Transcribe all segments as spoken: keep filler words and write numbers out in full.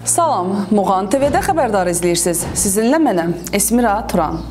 Salam, Muğan T V-də xəbərdar izləyirsiniz. Sizinlə mənəm, Esmira Turan.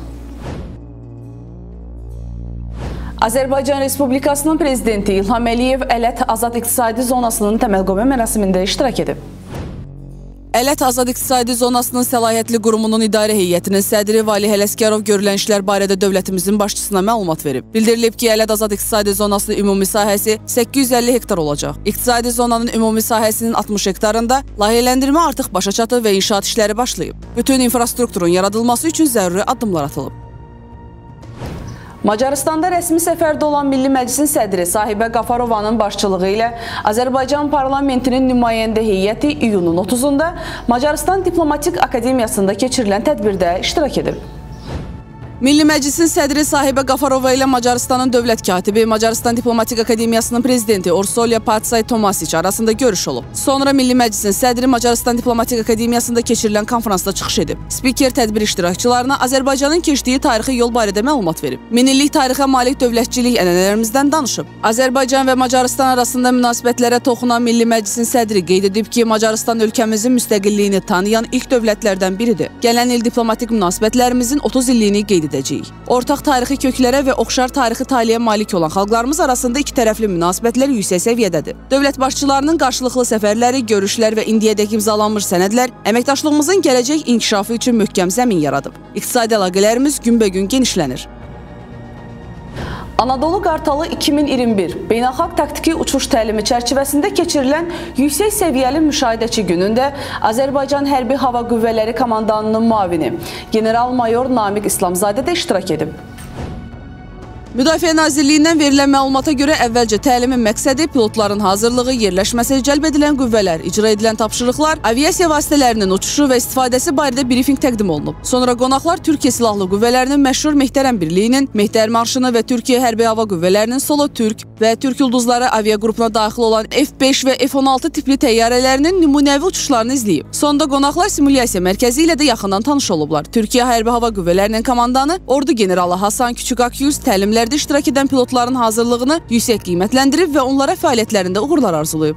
Azərbaycan Respublikasının Prezidenti İlham Əliyev Ələt Azad İqtisadi Zonasının təməlqoyma mərasimində iştirak edib. Ələt Azad İqtisadi Zonasının səlahiyyətli qurumunun idarə heyətinin sədri Valih Ələsgərov görülən işlər barədə dövlətimizin başçısına məlumat verib. Bildirilib ki, Ələt Azad İqtisadi Zonasının ümumi sahəsi səkkiz yüz əlli hektar olacaq. İqtisadi zonanın ümumi sahəsinin altmış hektarında layihələndirmə artıq başa çatıb və inşaat işləri başlayıb. Bütün infrastrukturun yaradılması üçün zəruri addımlar atılıb. Macaristanda rəsmi səfərdə olan Milli Məclisin sədri Sahibə Qafarovanın başçılığı ilə Azərbaycan parlamentinin nümayəndə heyəti iyunun otuzunda Macaristan Diplomatik Akademiyasında keçirilən tədbirdə iştirak edib. Milli Məclisin sədri Sahibə Qafarova ilə Macaristanın dövlət katibi, Macaristan Diplomatik Akademiyasının prezidenti Orsolya Patsay Tomasic arasında görüş olub. Sonra Milli Məclisin sədri Macaristan Diplomatik Akademiyasında keçirilən konferansda çıxış edib. Spiker tədbir iştirakçılarına Azərbaycanın keçdiyi tarixi yol barədə məlumat verib. Minillik tarixə malik dövlətçilik ənənələrimizdən danışıb. Azərbaycan və Macaristan arasında münasibətlərə toxunan Milli Məclisin sədri qeyd edib ki, Macaristan ölkəmizin müstəqilliyini tanıyan ilk dövlətlərdən biridir. Gələn il diplomatik münasibətlərimizin otuz illiyini qeyd edib. Ortaq tarixi köklərə və oxşar tarixi taliyə malik olan xalqlarımız arasında iki tərəfli münasibətlər yüksək səviyyədədir. Dövlət başçılarının qarşılıqlı səfərləri, görüşlər və indiyədək imzalanmış sənədlər əməkdaşlığımızın gələcək inkişafı üçün möhkəm zəmin yaradıb. İqtisadi əlaqələrimiz günbəgün genişlənir. Anadolu Qartalı iki min iyirmi bir beynəlxalq taktiki uçuş təlimi çərçivəsində keçirilən yüksək səviyyəli müşahidəçi günündə Azərbaycan Hərbi Hava Qüvvələri Komandanının müavini General-Mayor Namiq İslamzadə də iştirak edib. Müdafiə Nazirliyindən verilən məlumata görə əvvəlcə təlimin məqsədi pilotların hazırlığı, yerləşməsi, cəlb edilən qüvvələr, icra edilən tapşırıqlar, aviasiya vasitələrinin uçuşu və istifadəsi barədə brifinq təqdim olunub. Sonra qonaqlar Türkiyə Silahlı Qüvvələrinin məşhur Mehtərəm Birliyinin, Mehtər Marşını və Türkiyə Hərbi Hava Qüvvələrinin Solo Türk və Türk Ulduzları aviaqrupuna daxil olan F beş və F on altı tipli təyyarələrinin nümunəvi uçuşlarını izləyib. Sonda qonaqlar simulyasiya mərkəzi ilə də yaxından tanış olublar. Türkiyə Hərbi Hava Qüvvələrinin komandanı Ordu generalı Hasan Küçük Akyüz təlimlər iştirak edən pilotların hazırlığını yüksək qiymətləndirib və onlara fəaliyyətlərində uğurlar arzulayıb.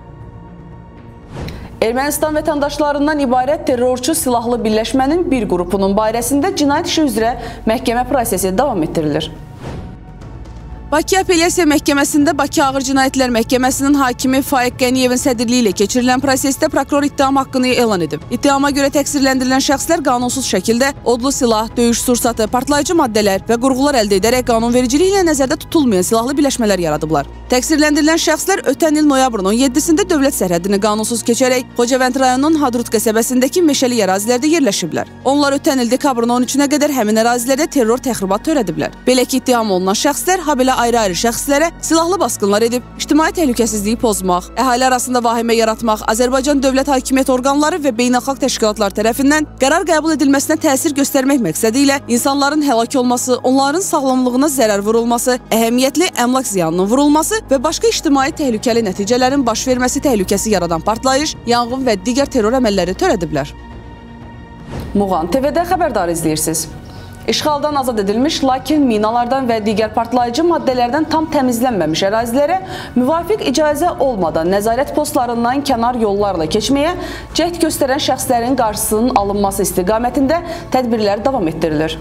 Ermənistan vətəndaşlarından ibarət terrorçu silahlı birləşmənin bir qrupunun barəsində cinayət işi üzrə məhkəmə prosesi davam etdirilir. Bakı Apellyasiya Məhkəməsində Bakı Ağır Cinayətlər Məhkəməsinin hakimi Faiq Qəniyevin sədrliyi ilə keçirilən prosesdə prokuror ittiham haqqını elan edib. İttihama görə təqsirləndirilən şəxslər qanunsuz şəkildə odlu silah, döyüş sursatı, partlayıcı maddələr və qurğular əldə edərək qanunvericiliklə nəzərdə tutulmayan silahlı birləşmələr yaradıblar. Təqsirləndirilən şəxslər ötən il noyabrın on yeddisində dövlət sərhədini qanunsuz keçərək Xocavənd rayonunun Hadrut qəsəbəsindəki meşəli ərazilərdə yerləşiblər. Onlar ötən il dekabrın on üçünə qədər həmin ərazilərdə terror təxribat törədiblər. Belə ki, ittiham olunan şəxslər habelə ayrı-ayrı şəxslərə silahlı basqınlar edib, ictimai təhlükəsizliyi pozmaq, əhali arasında vahimə yaratmaq, Azərbaycan dövlət hakimiyyət orqanları və beynəlxalq təşkilatlar tərəfindən qərar qəbul edilməsinə təsir göstərmək məqsədi ilə insanların həlak olması, onların sağlamlığına zərər vurulması, əhəmiyyətli əmlak ziyanının vurulması və başqa ictimai təhlükəli nəticələrin baş verməsi təhlükəsi yaradan partlayış, yanğın və digər terror əməlləri törədiblər. Muğan T V-də xəbərdar izləyirsiniz. İşğaldan azad edilmiş, lakin minalardan və digər partlayıcı maddələrdən tam təmizlənməmiş ərazilərə müvafiq icazə olmadan nəzarət postlarından kənar yollarla keçməyə cəhd göstərən şəxslərin qarşısının alınması istiqamətində tədbirlər davam etdirilir.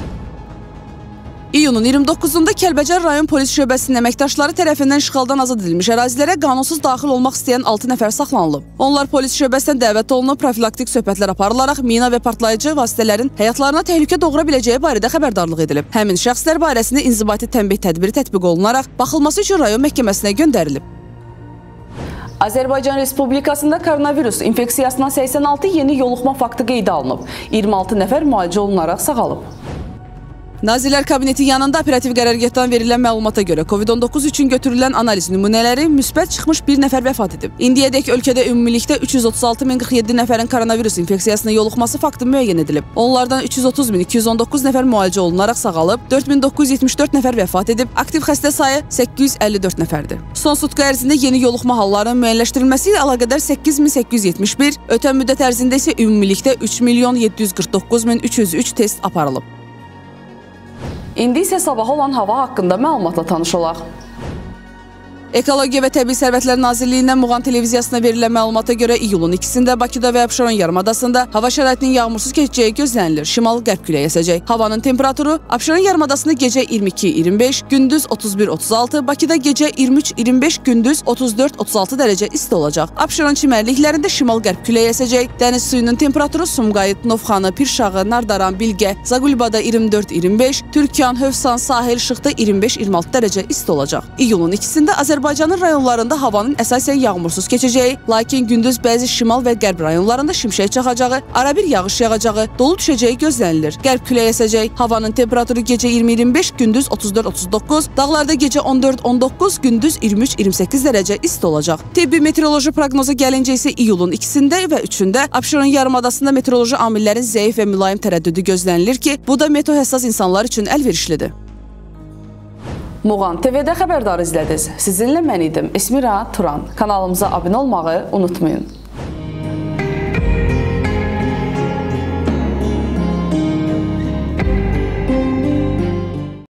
İyunun iyirmi doqquzunda Kəlbəcər rayon polis şöbəsinin əməkdaşları tərəfindən işğaldan azad edilmiş ərazilərə qanunsuz daxil olmaq istəyən altı nəfər saxlanılıb. Onlar polis şöbəsindən dəvət olunub, profilaktik söhbətlər aparılaraq mina və partlayıcı vasitələrin həyatlarına təhlükə doğura biləcəyi barədə xəbərdarlıq edilib. Həmin şəxslər barəsində inzibati tənbih tədbiri tətbiq olunaraq baxılması üçün rayon məhkəməsinə göndərilib. Azərbaycan Respublikasında koronavirus infeksiyasına səksən altı yeni yoluxma faktı qeydə alınıb. iyirmi altı nəfər müalicə olunaraq sağalıb. Nazirlər Kabineti yanında operativ qərargahdan verilən məlumata görə Covid on doqquz üçün götürülən analiz nümunələri müsbət çıxmış bir nəfər vəfat edib. İndiyədək ölkədə ümumilikdə üç yüz otuz altı min qırx yeddi nəfərin koronavirus infeksiyasına yoluxması faktı müəyyən edilib. Onlardan üç yüz otuz min iki yüz on doqquz nəfər müalicə olunaraq sağalıb, dörd min doqquz yüz yetmiş dörd nəfər vəfat edib, aktiv xəstə sayı səkkiz yüz əlli dörd nəfərdir. Son sutka ərzində yeni yoluxma hallarının müəyyənləşdirilməsi ilə əlaqədar səkkiz min səkkiz yüz yetmiş bir, ötən müddət ərzində isə ümumilikdə üç milyon yeddi yüz qırx doqquz min üç yüz üç test aparılıb. İndi isə sabah olan hava haqqında məlumatla tanış olaq. Ekologiya və Təbii Sərvətlər Nazirliyindən Muğan televiziyasına verilən məlumata görə iyulun ikisində Bakıda və Abşeron yarımadasında hava şəraitinin yağmursuz keçəcəyi gözlənilir. Şimal-qərb küləyi əsəcək. Havanın temperaturu Abşeron yarımadasında gecə iyirmi iki iyirmi beş, gündüz otuz bir otuz altı, Bakıda gecə iyirmi üç iyirmi beş, gündüz otuz dörd otuz altı dərəcə isti olacaq. Abşeron çimərliklərində şimal-qərb küləyi əsəcək. Dəniz suyunun temperaturu Sumqayıt, Novxanı, Pirşağı, Nardaran, Bilgə, Zaqulbada iyirmi dörd iyirmi beş, Türkiyan, Hövsan, Sahil, Şıxda iyirmi beş iyirmi altı dərəcə isti olacaq. İyulun ikisində Azərbaycanın rayonlarında havanın əsasən yağmursuz keçəcəyi, lakin gündüz bəzi şimal və qərb rayonlarında şimşək çaxacağı, arabir yağış yağacağı, dolu düşəcəyi gözlənilir. Qərb küləyi əsəcək. Havanın temperaturu gecə iyirmi iyirmi beş, gündüz otuz dörd otuz doqquz, dağlarda gecə on dörd on doqquz, gündüz iyirmi üç iyirmi səkkiz dərəcə isti olacaq. Tibbi meteoroloji proqnoza gəlincə isə iyulun ikisində və üçündə Abşeron yarımadasında meteoroloji amillərin zəif və mülayim tərəddüdü gözlənilir ki, bu da meteohəssas insanlar üçün əlverişlidir. Muğan T V-də xəbərdar izlədiniz. Sizinlə mən idim Esmira Turan. Kanalımıza abunə olmağı unutmayın.